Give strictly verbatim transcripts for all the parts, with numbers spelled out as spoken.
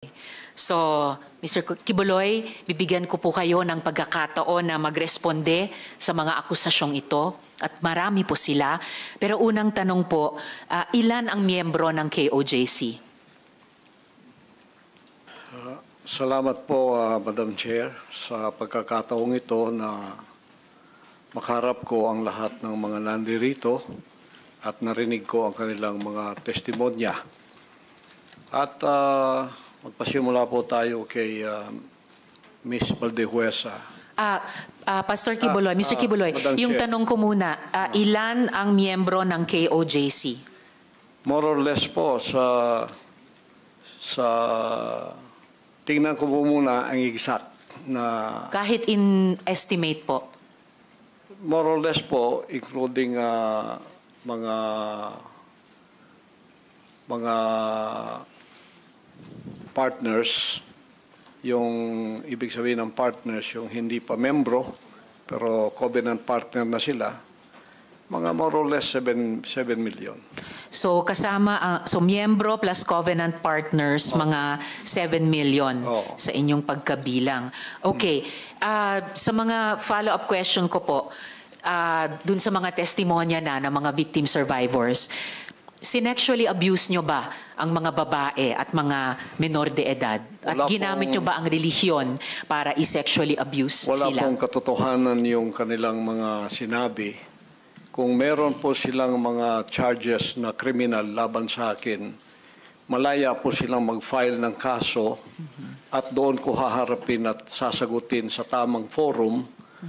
So, Mister Kibuloy, bibigyan ko po kayo ng pagkakataon na magresponde sa mga akusasyong ito at marami po sila. Pero unang tanong po, uh, ilan ang miyembro ng K O J C? Uh, salamat po, uh, Madam Chair, sa pagkakataong ito na makaharap ko ang lahat ng mga nandirito at narinig ko ang kanilang mga testimonya. At uh, magpasimula po tayo kay uh, Miz Valdehuesa. Ah, ah, Pastor Kibuloy, Ah, Mister ah, Kibuloy, Madam yung Chair. tanong ko muna, ah, ilan ang miyembro ng K O J C? More or less po sa sa tingnan ko po muna ang exact na Kahit in estimate po. more or less po including uh, mga mga partners, yung ibig sabihin ng partners, yung hindi pa membro, pero covenant partner na sila, mga more or less seven million. So kasama, ang so miyembro plus covenant partners, mga seven million Oo. sa inyong pagkabilang. Okay, ah, sa mga follow-up question ko po, ah, dun sa mga testimonya na ng mga victim survivors, sinexually abuse nyo ba ang mga babae at mga menor de edad? At Wala ginamit pong- nyo ba ang relihiyon para i-sexually abuse Wala sila? pong katotohanan yung kanilang mga sinabi. Kung meron po silang mga charges na kriminal laban sa akin, malaya po silang mag-file ng kaso at doon ko haharapin at sasagutin sa tamang forum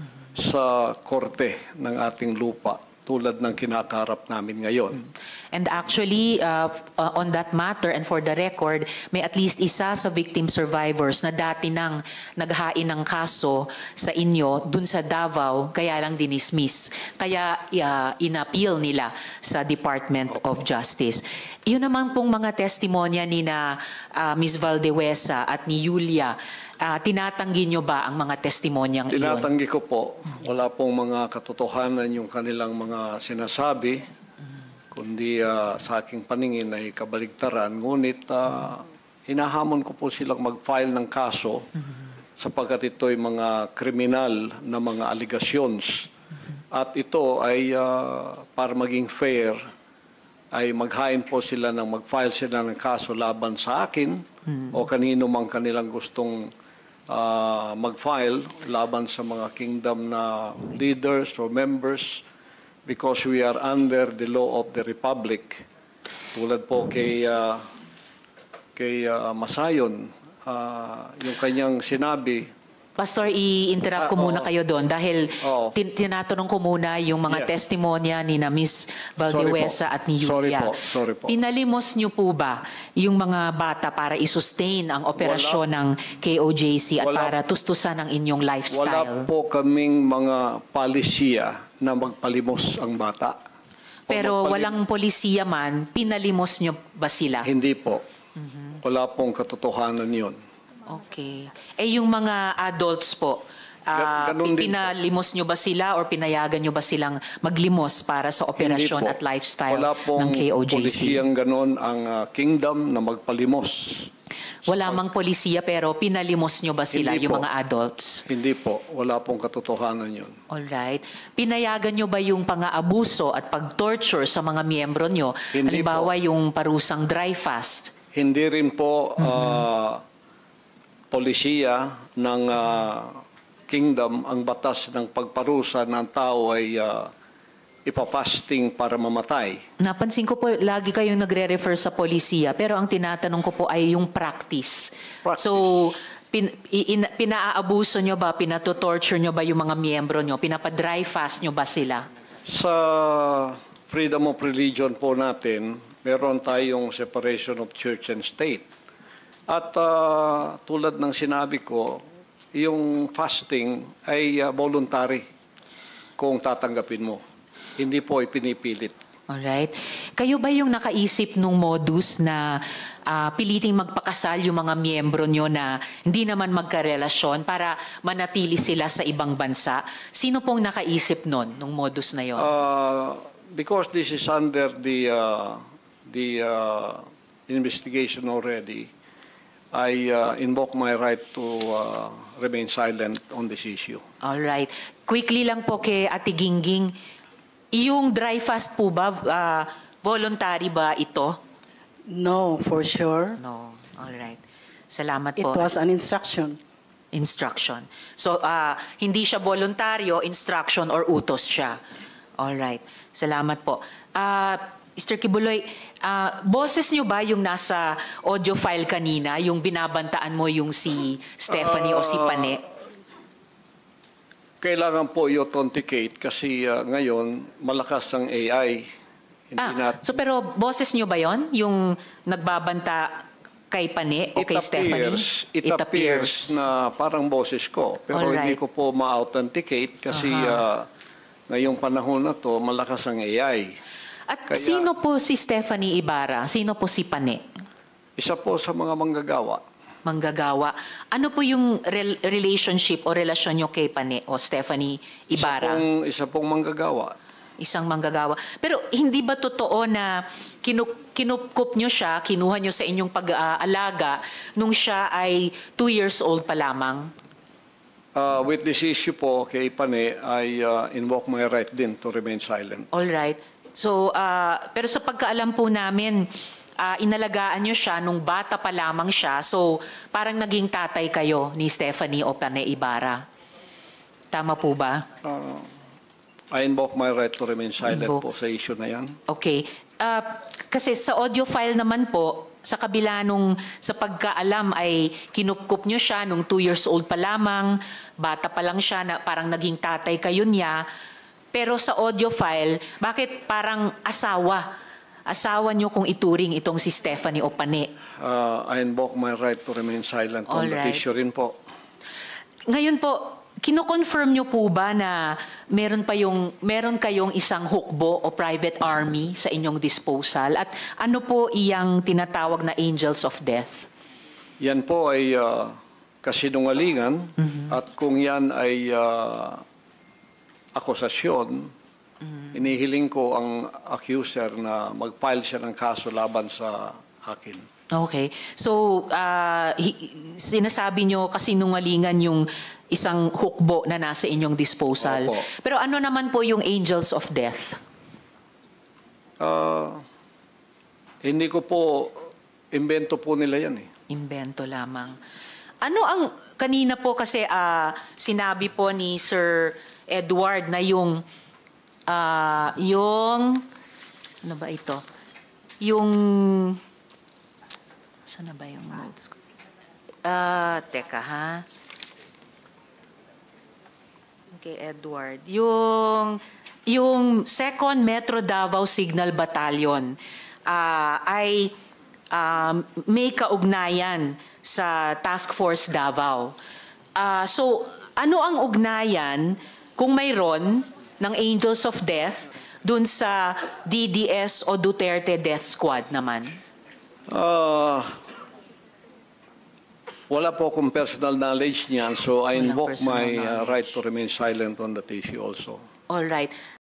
sa korte ng ating lupa tulad ng kinakaharap namin ngayon. And actually, uh, uh, on that matter and for the record, may at least isa sa victim survivors na dati nang naghain ng kaso sa inyo dun sa Davao, kaya lang dinismiss. Kaya uh, inappeal nila sa Department of Justice. Yun naman pong mga testimonya ni na uh, Miz Valdehuesa at ni Julia, uh, tinatanggi nyo ba ang mga testimonyang iyon? Tinatanggi ko po, wala pong mga katotohanan yung kanilang mga sinasabi, kundi uh, sa aking paningin ay kabaligtaran. Ngunit uh, hinahamon ko po silang mag-file ng kaso sapagkat ito ay mga kriminal na mga allegations. At ito ay uh, para maging fair, ay maghain po sila ng mag-file sila ng kaso laban sa akin o kanino mang kanilang gustong uh, mag-file laban sa mga kingdom na leaders or members, because we are under the law of the Republic. Tulad po kay uh, kay uh, Masayon, uh, yung kanyang sinabi. Pastor, i-interrupt ko Ah, muna oo. kayo doon dahil Oo. tin- tinatanong ko muna yung mga Yes. testimonya ni na Miz Valdehuesa Sorry po. at ni Sorry Julia. po. Sorry po. Pinalimos niyo po ba yung mga bata para i-sustain ang operasyon ng K O J C at Wala. para tustusan ang inyong Wala lifestyle? po kaming mga palisiya na magpalimos ang bata. O Pero magpalim- walang polisiya man, pinalimos niyo ba sila? Hindi po. Wala pong katotohanan yun. Okay. Eh yung mga adults po, ah, Ga- ganun din po. pinalimos nyo ba sila or pinayagan nyo ba silang maglimos para sa operasyon Hindi po. at lifestyle Wala pong ng K O J C? polisiyang ganon ang uh, kingdom na magpalimos. Wala mang polisiya pero pinalimos nyo ba sila, Hindi yung po. mga adults? Hindi po. Wala pong katotohanan yun. Alright. Pinayagan nyo ba yung pang-aabuso at pag-torture sa mga miyembro nyo? Hindi Halimbawa yung parusang dry fast? Hindi rin po uh, polisiya ng uh, kingdom ang batas ng pagparusa ng tao ay uh, ipapasting para mamatay. Napansin ko po, lagi kayong nagre-refer sa polisiya, pero ang tinatanong ko po ay yung practice. Practice. So, pin, in, pinaabuso nyo ba, pinatotorture nyo ba yung mga miyembro nyo? Pinapa-dry fast nyo ba sila? Sa freedom of religion po natin, meron tayong separation of church and state. At uh, tulad ng sinabi ko, yung fasting ay uh, voluntary kung tatanggapin mo. Hindi po ipinipilit. Alright. Kayo ba yung nakaisip nung modus na uh, piliting magpakasal yung mga miyembro nyo na hindi naman magkarelasyon para manatili sila sa ibang bansa? Sino pong nakaisip nun, nung modus na yon? Uh, because this is under the uh, the uh, investigation already, I uh, invoke my right to uh, remain silent on this issue. All right. Quickly lang po kay Ate Gingging, yung dry fast po ba, ah, voluntary ba ito? No, for sure. No. All right. Salamat It po. was an instruction. Instruction. So, ah, hindi siya voluntaryo, instruction or utos siya. All right. Salamat po. Ah, Mister Kibuloy, ah, boses niyo ba yung nasa audio file kanina, yung binabantaan mo yung si Stephanie o si Ah, Pane? Kailangan po i-authenticate kasi uh, ngayon malakas ang A I. Hindi Ah, nat- so pero boses niyo ba yon yung nagbabanta kay Pane o it kay Stephanie? appears, it, appears na parang boses ko. Pero Alright. hindi ko po ma-authenticate kasi uh, ngayong panahon na to malakas ang A I. At Kaya- sino po si Stephanie Ibarra? Sino po si Pane? Isa po sa mga manggagawa. Manggagawa. Ano po yung rel- relationship o relasyon nyo kay Pane o Stephanie Ibarra? Isa pong, isa pong manggagawa. Isang manggagawa. Pero hindi ba totoo na kinup, kinupkup nyo siya, kinuha nyo sa inyong pag-aalaga nung siya ay two years old pa lamang? Uh, with this issue po kay Pane, I uh, invoke my right din to remain silent. All right. So, ah, pero sa pagkaalam po namin, ah, inalagaan nyo siya nung bata pa lamang siya. So, parang naging tatay kayo ni Stephanie o Pane Ibarra. Tama po ba? Uh, I invoke my right to remain silent Invoke. po sa issue na yan. Okay. Ah, kasi sa audio file naman po, sa kabila nung sa pagkaalam ay kinupkup nyo siya nung two years old pa lamang, bata pa lang siya, na parang naging tatay kayo niya. Pero sa audio file, bakit parang asawa? Asawa nyo kung ituring itong si Stephanie o Pane. Uh, I invoke my right to remain silent on that Alright. issue rin po. Ngayon po, kino-confirm nyo po ba na meron pa yung meron kayong isang hukbo o private army sa inyong disposal? At ano po iyang tinatawag na angels of death? Yan po ay uh, kasinungalingan at kung yan ay uh, akusasyon, inihiling ko ang accuser na mag-file siya ng kaso laban sa akin. Okay. So, ah, hi- sinasabi nyo kasinungalingan yung isang hukbo na nasa inyong disposal. Opo. Pero ano naman po yung angels of death? Uh, hindi ko po, imbento po nila yan eh. Invento lamang. Ano ang, kanina po kasi ah, sinabi po ni Sir Edward na yung, ah, yung, ano ba ito? Yung, saan na ba yung notes ko? Ah, teka ha. Okay, Edward. Yung, yung Second Metro Davao Signal Battalion ah, ay um, may kaugnayan sa Task Force Davao. Ah, so, ano ang ugnayan kung mayroon ng Angels of Death dun sa D D S o Duterte Death Squad naman? Uh, wala po akong personal knowledge niyan, so I Walang invoke personal my uh, knowledge. right to remain silent on that issue also. All right.